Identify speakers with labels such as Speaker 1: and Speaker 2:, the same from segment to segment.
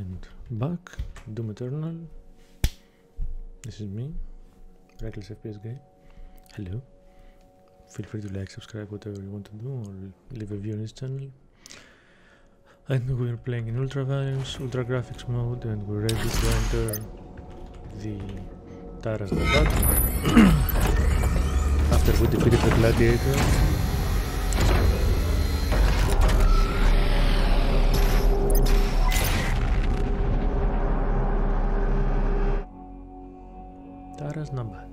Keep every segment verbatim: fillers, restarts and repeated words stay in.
Speaker 1: And back, Doom Eternal. This is me, Reckless F P S Guy. Hello. Feel free to like, subscribe, whatever you want to do, or leave a view on this channel. And we're playing in Ultra Violence, Ultra Graphics mode, and we're ready to enter the Taras Nabat. After we defeated the Gladiator. Taras Nabat.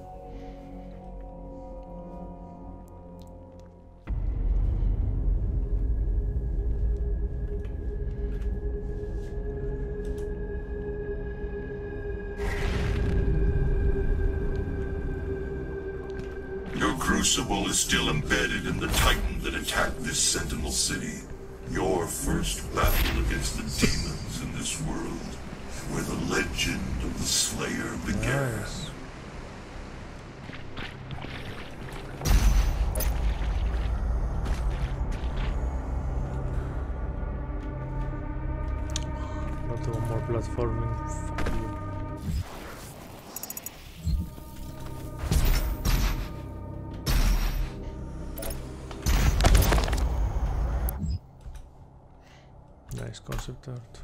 Speaker 2: Your crucible is still embedded in the Titan that attacked this Sentinel City. Your first battle against the demons in this world, where the legend of the Slayer began.
Speaker 1: Nice. Not one more platforming. Fuck you. Nice concept art.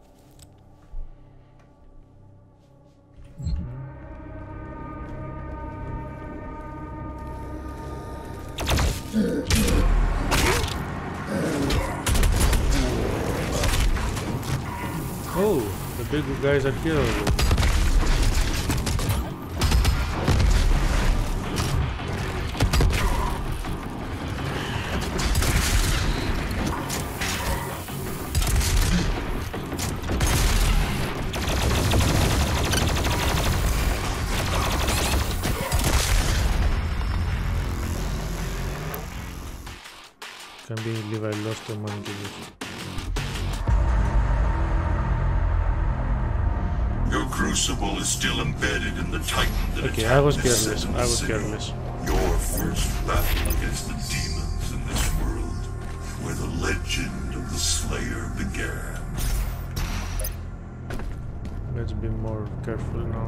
Speaker 1: Oh, the big guys are here already. Can be Levi lost a money to this.
Speaker 2: Your crucible is still embedded in the Titan that
Speaker 1: Okay,
Speaker 2: attacked
Speaker 1: I was
Speaker 2: this
Speaker 1: careless.
Speaker 2: Sentinel
Speaker 1: I was
Speaker 2: City.
Speaker 1: careless.
Speaker 2: Your first battle against the demons in this world, where the legend of the Slayer began.
Speaker 1: Let's be more careful now.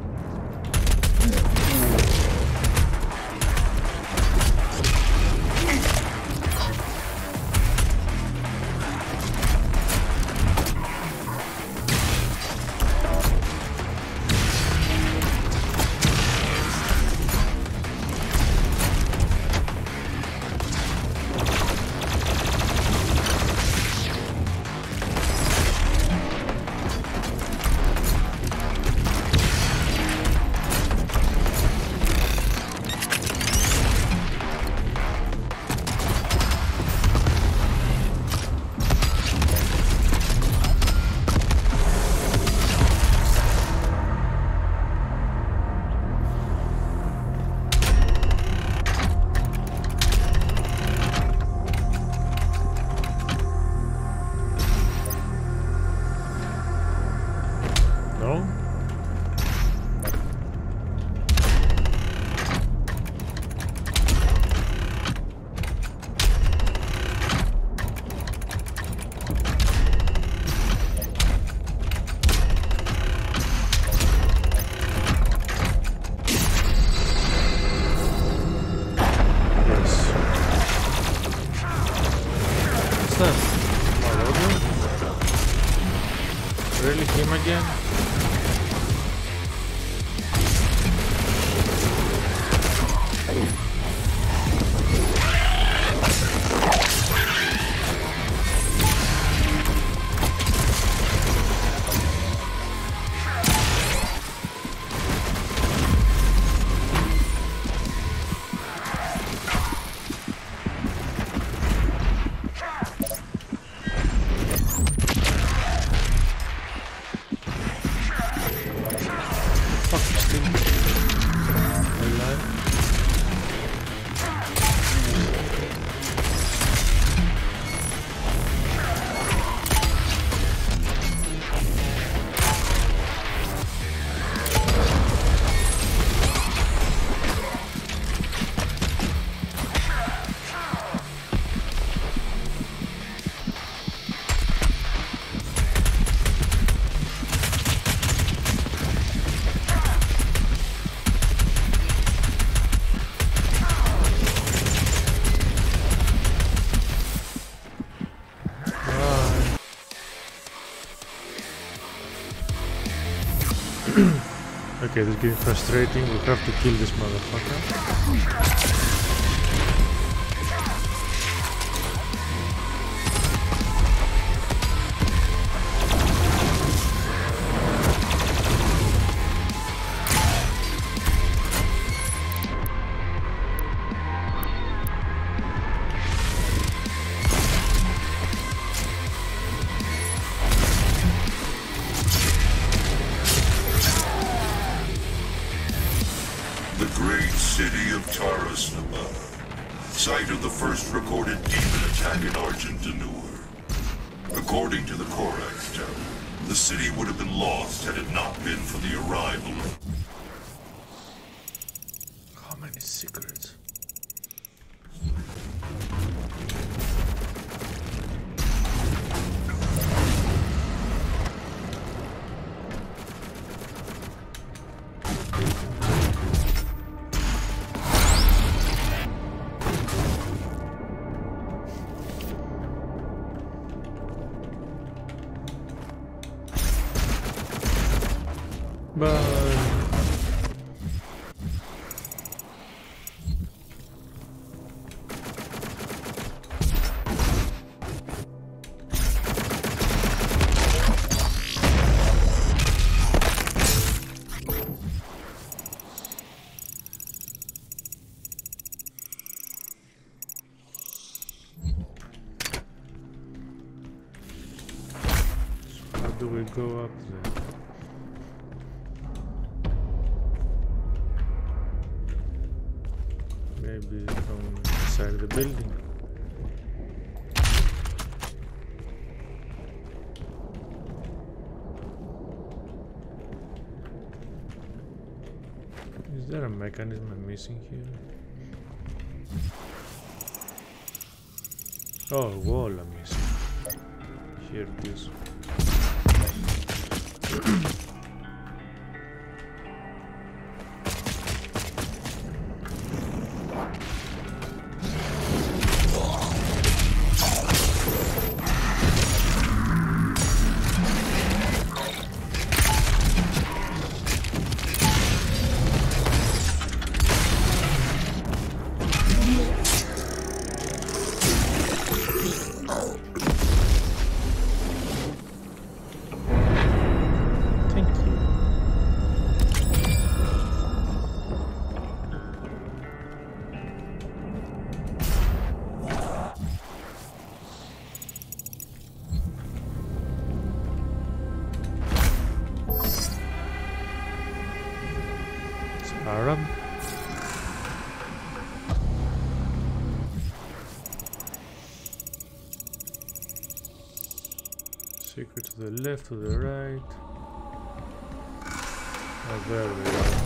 Speaker 1: No? Yes. What's that? Malodo? Really him again? Okay, this is getting frustrating. We have to kill this motherfucker.
Speaker 2: Site of the first recorded demon attack in Argent D'Nur. According to the Korax Tower, the city would have been lost had it not been for the arrival of...
Speaker 1: How many secrets? Bye. So how do we go up there? Maybe from inside the building. Is there a mechanism I'm missing here? Oh, a wall I'm missing. Here it is. Arab. Secret to the left, to the right. Oh, there we go.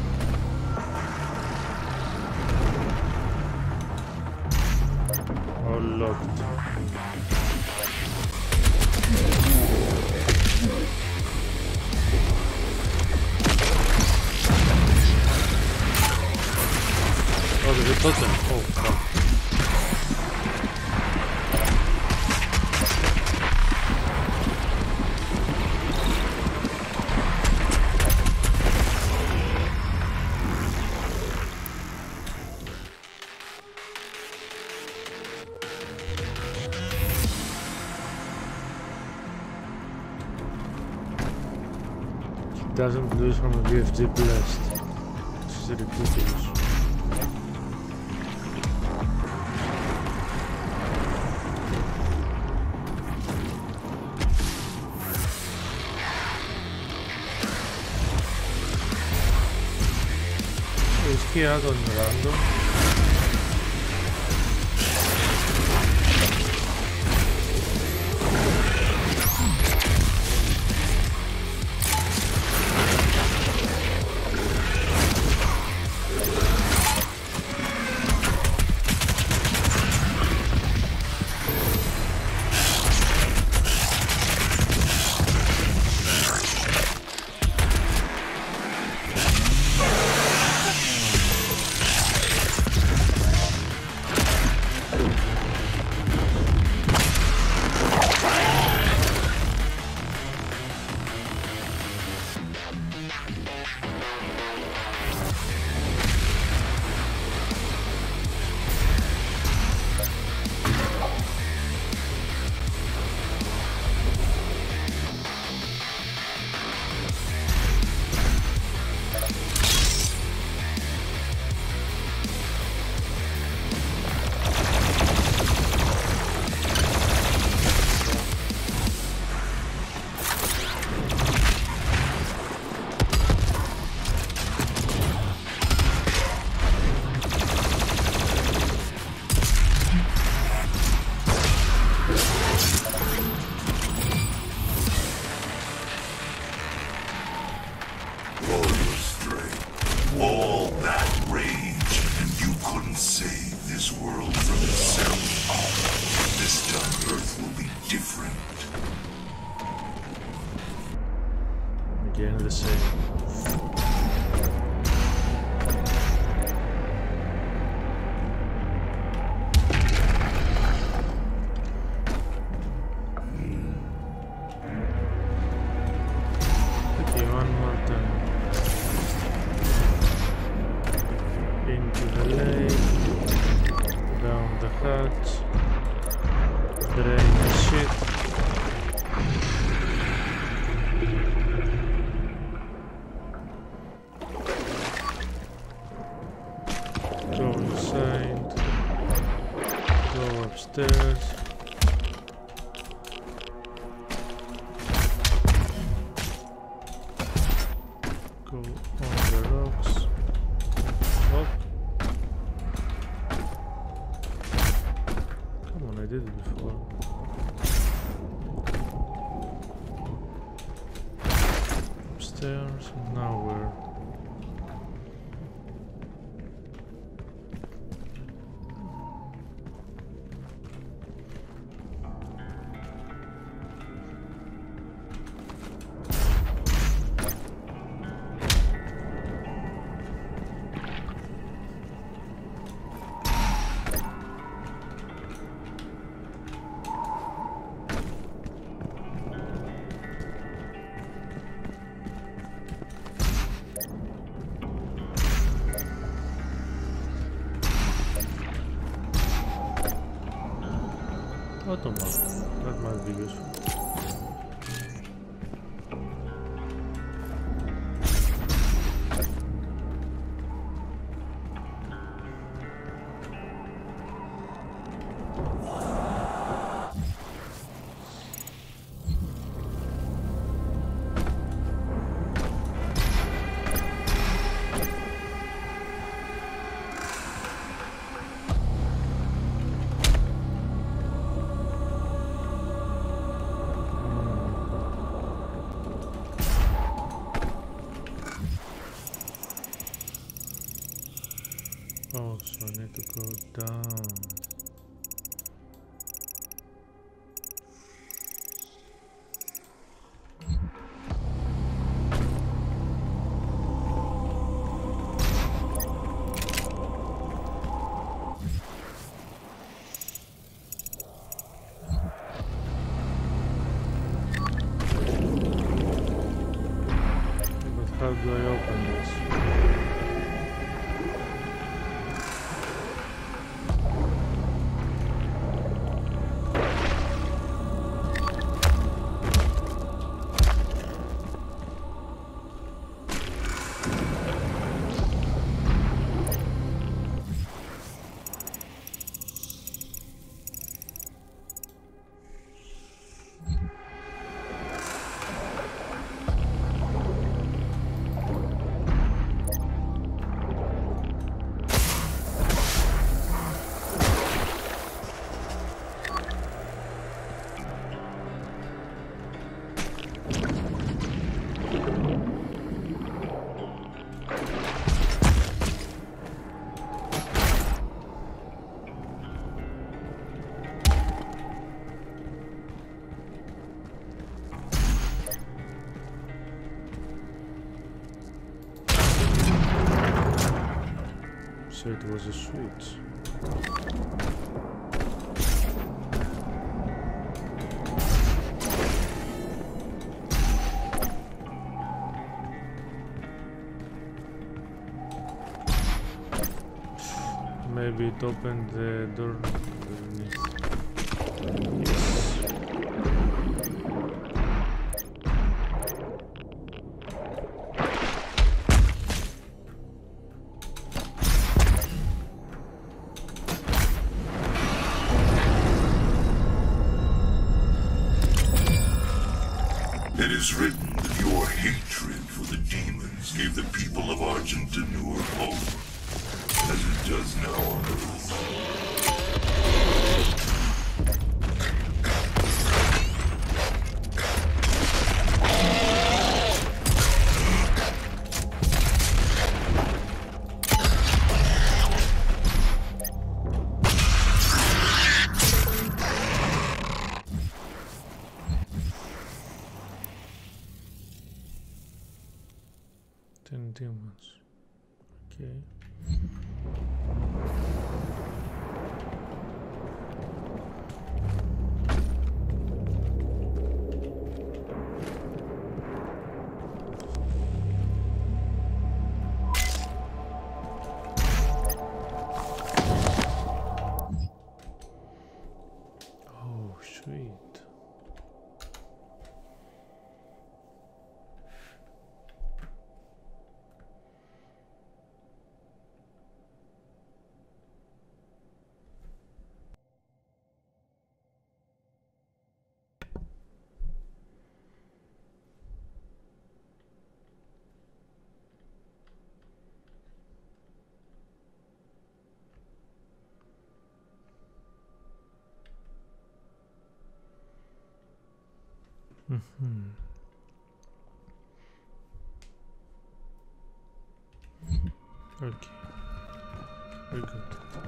Speaker 1: All locked. Oh, there's a totem. Oh, fuck. It doesn't lose from a B F G blast. This is ridiculous. Schierato ignorando.
Speaker 2: world from itself. This time Earth will be different.
Speaker 1: Again the same. Okay, one more time. Into the lake, down the hatch, drain the shit. Go inside, go upstairs. Go on the rocks. Up. Come on, I did it before. Upstairs, now where? Automat, that might be useful. Oh, so I need to go down. But how do I open this? So it was a switch. Maybe it opened the door underneath. Yes.
Speaker 2: It is written that your hatred for the demons gave the people of Argent D'Nur hope, as it does now on Earth.
Speaker 1: Ten demons. Okay. Oh, sweet. Mm-hmm. Okay, very good.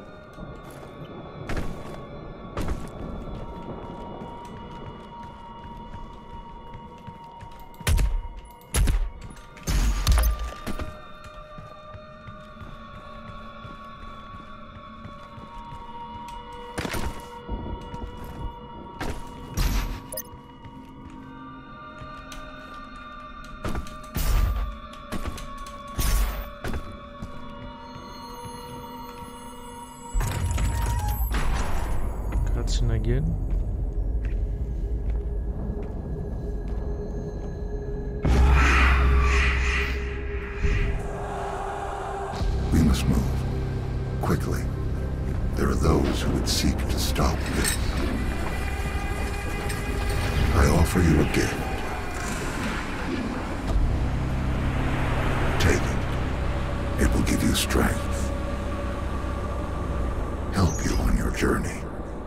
Speaker 1: Cutscene again.
Speaker 2: We must move. Quickly. There are those who would seek to stop this. I offer you a gift. Take it. It will give you strength. Help you on your journey.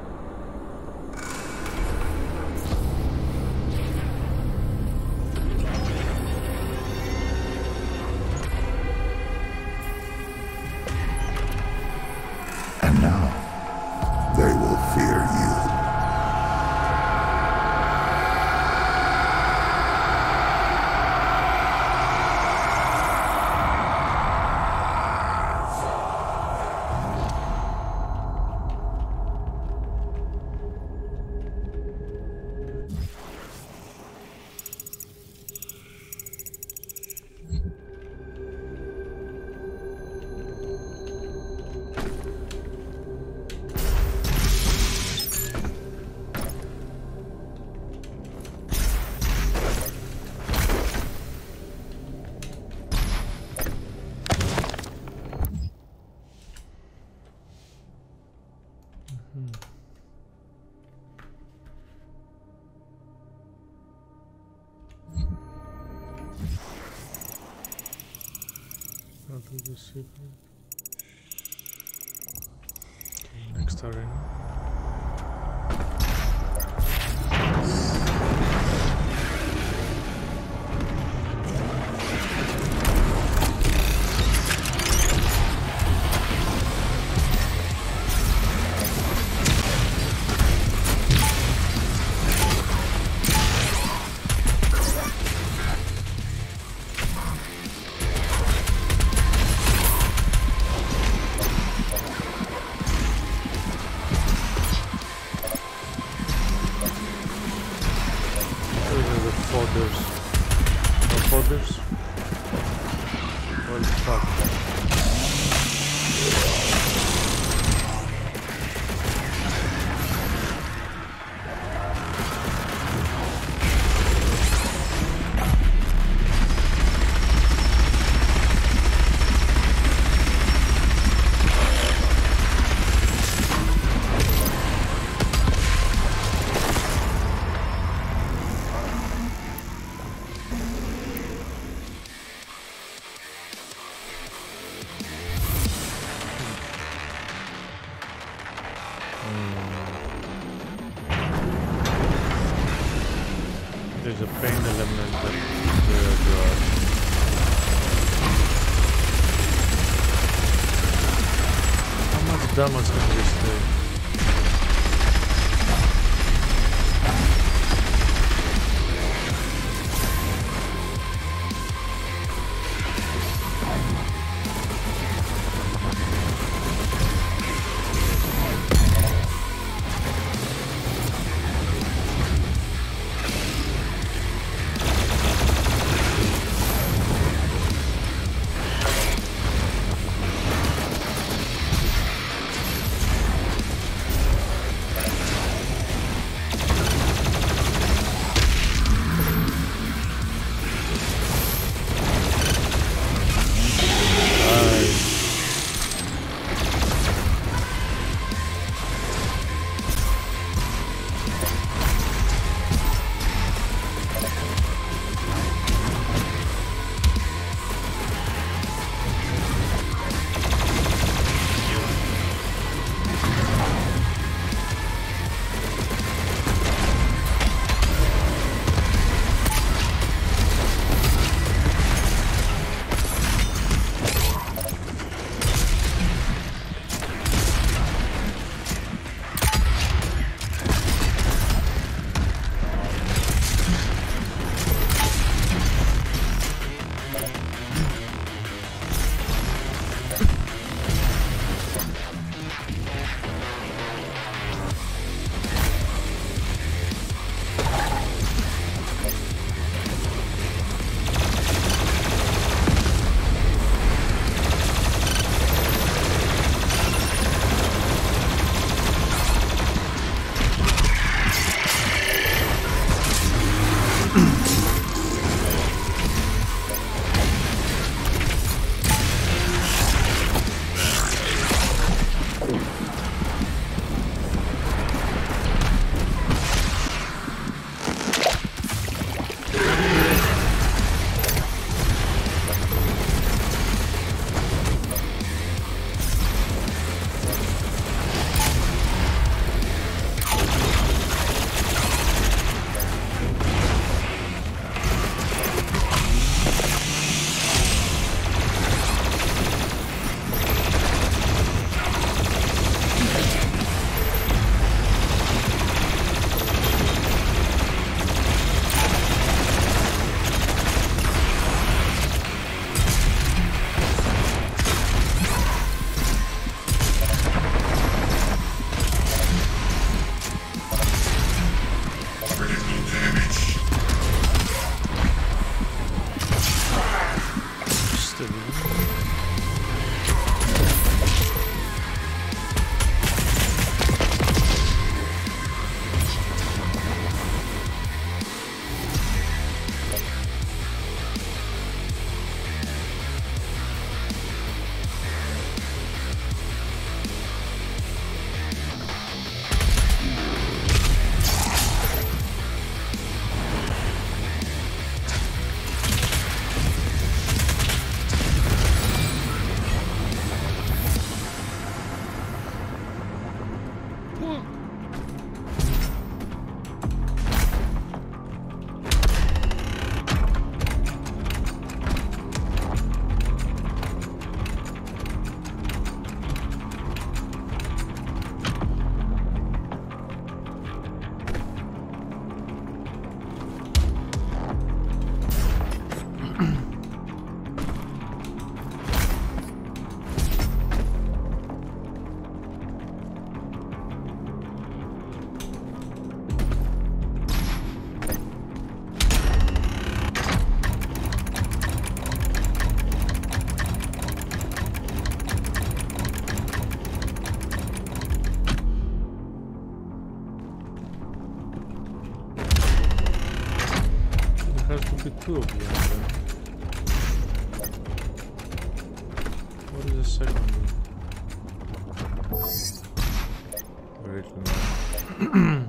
Speaker 2: And now, they will fear you.
Speaker 1: I'll do the secret. Okay, next arena. Folders. No folders? What the fuck? There's a pain element that is there. How much damage can this do? has to be two of them then. What is the second one? Wait a minute.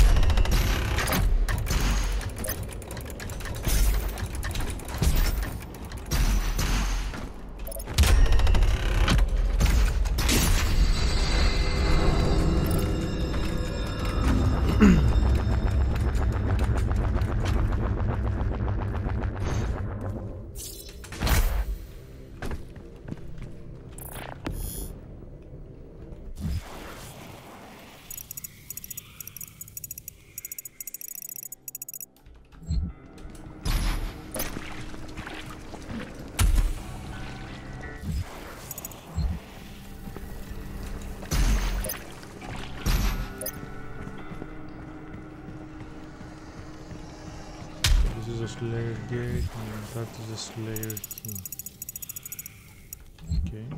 Speaker 1: Slayer gate, and that is a Slayer key. Okay.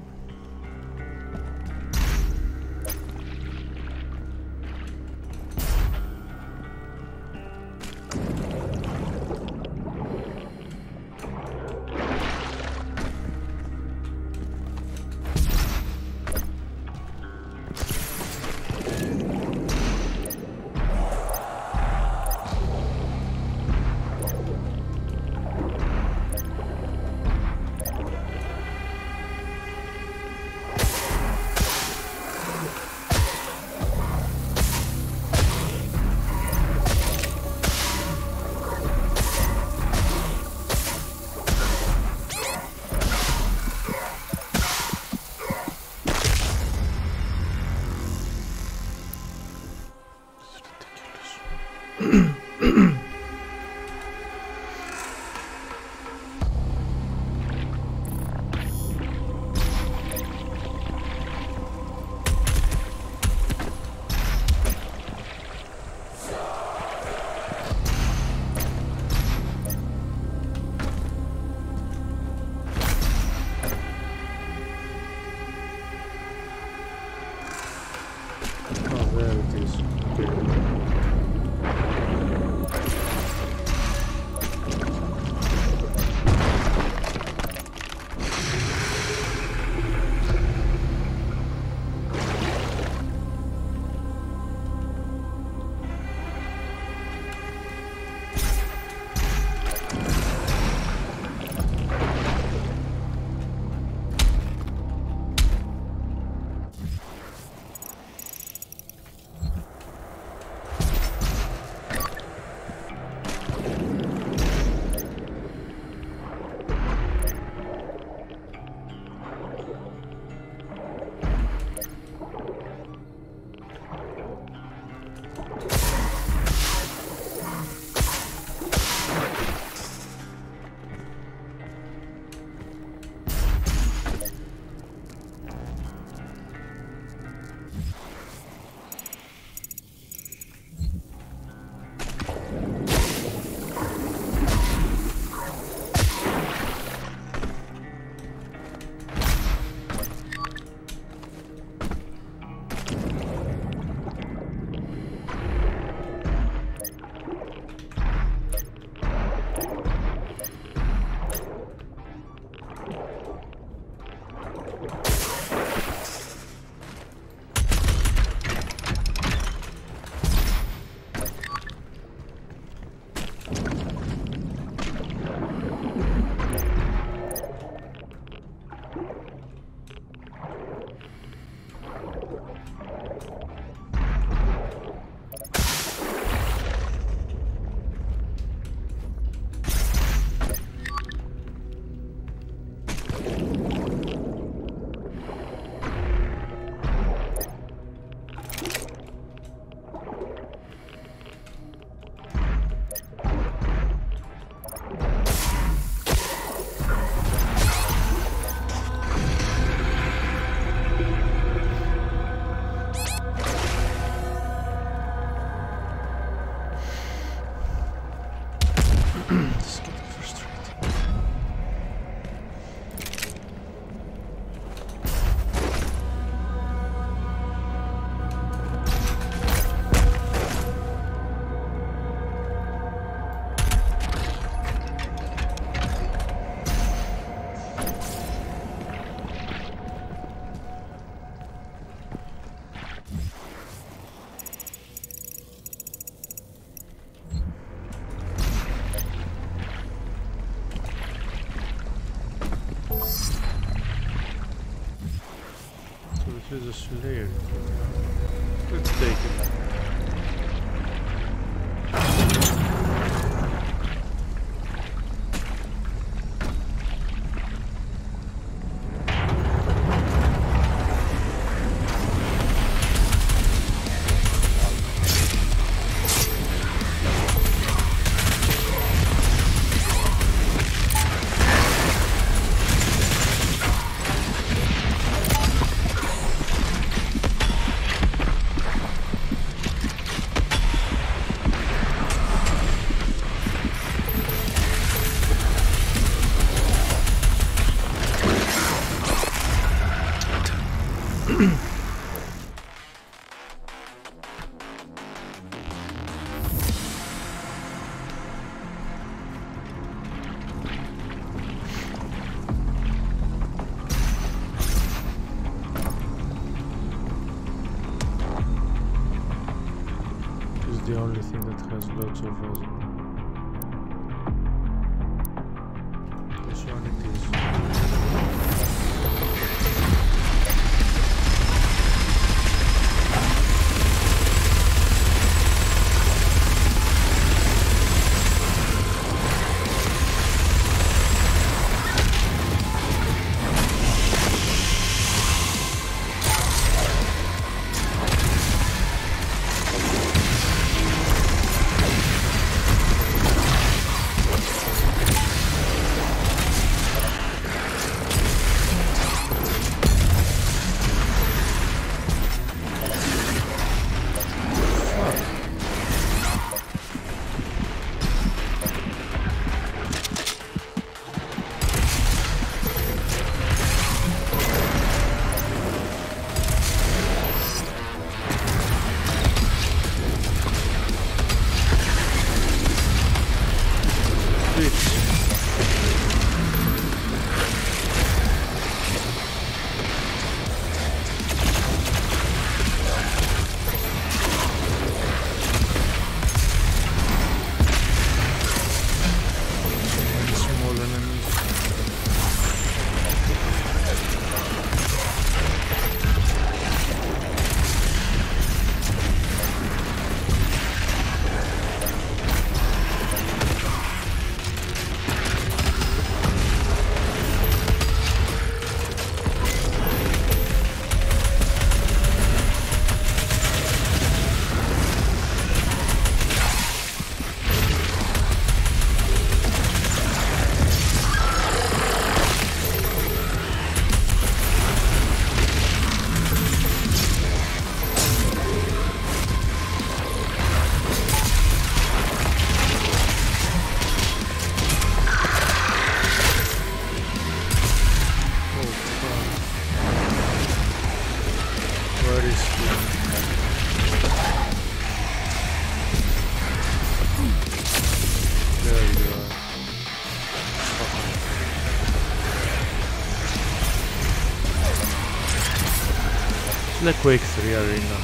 Speaker 1: a Slayer. Let's take it. The only thing that has lots of us. This one it is. The Quake three arena.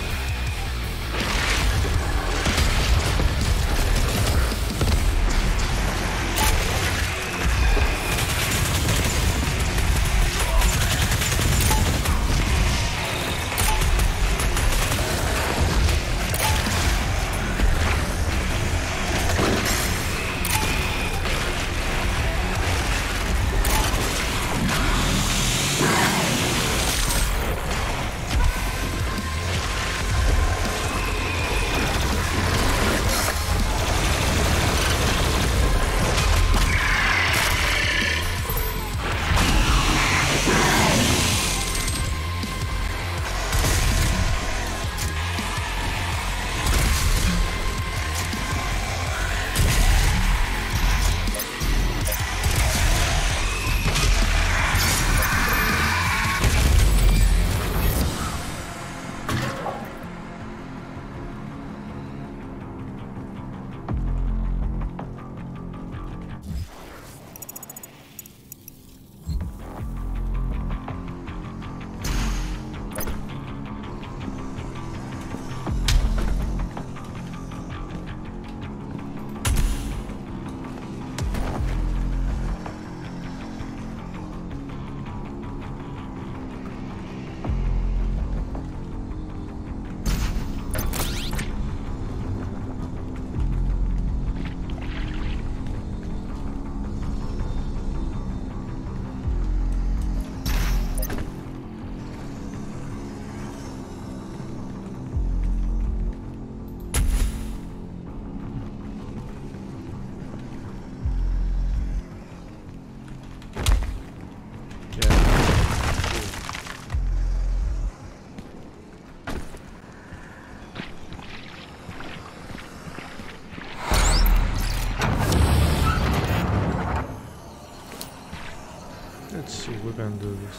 Speaker 1: Let's see if we can do this.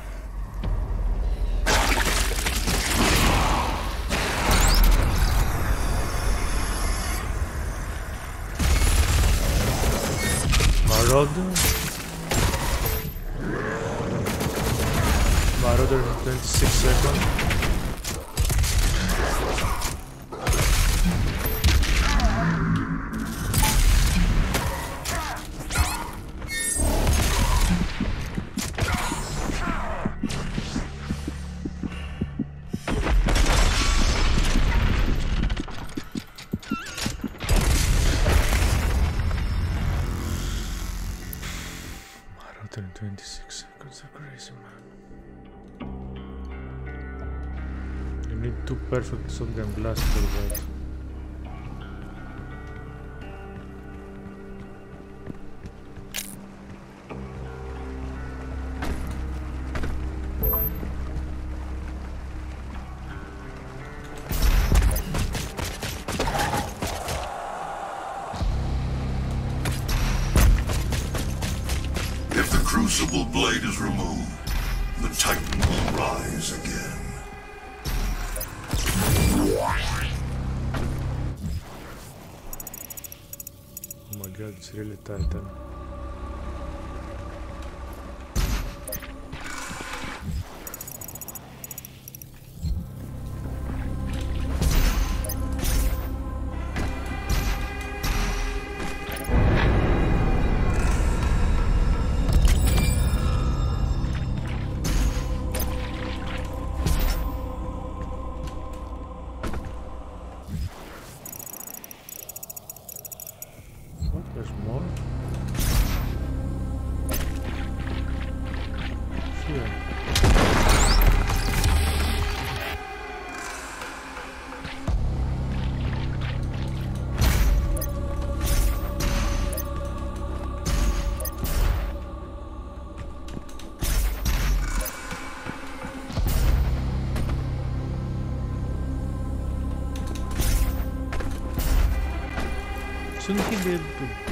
Speaker 1: Marauder. Marauder in twenty-six seconds. twenty-six seconds are crazy, man. You need two perfect shotgun blasts for that.
Speaker 2: Crucible blade is removed. The Titan will rise again.
Speaker 1: Oh my god, it's really Titan. There's more? Here. Shouldn't he be able to